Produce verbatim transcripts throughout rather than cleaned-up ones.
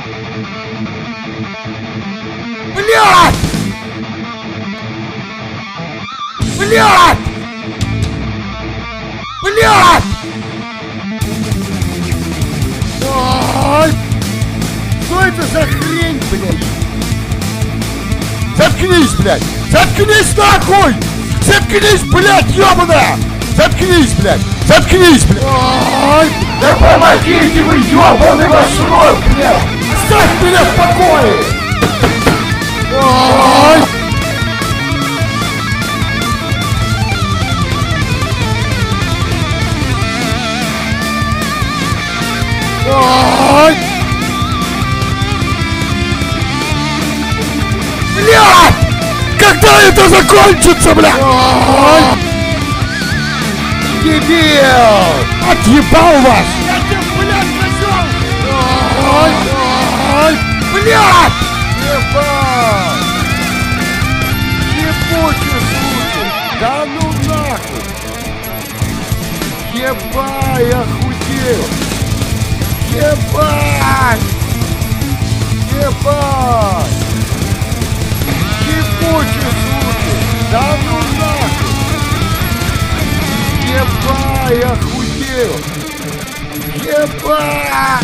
Блядь! Блядь! Блядь! Ой! Что это за хрень, блядь? Заткнись, блядь! Заткнись нахуй! Заткнись, блядь, ёбаная! Заткнись, блядь! Заткнись, блядь! Ой! Да помогите вы, ёбаный ваш рот, блядь! Оставь меня в покое! Ой! Ой! Блядь! Когда это закончится, блядь? Ой! Дебил! Отъебал вас! Я тебя, блядь, козёл! Ой! Ой! Блядь! Ебать! Ебучий слушай! Да ну нахуй! Ебать, охуел! Ебать! Ебать! Ебучий слушай! Да ну нахуй! Ебать, охуел! Ебать!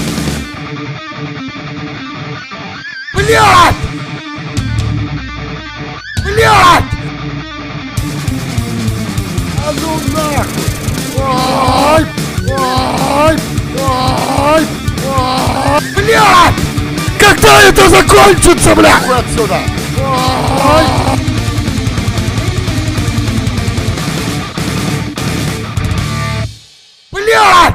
Блядь! Блядь! А ну нахуй! Ой! Ой! Ой! Ой! Блядь! Когда это закончится, блядь? Уходи отсюда! Ой! Блядь!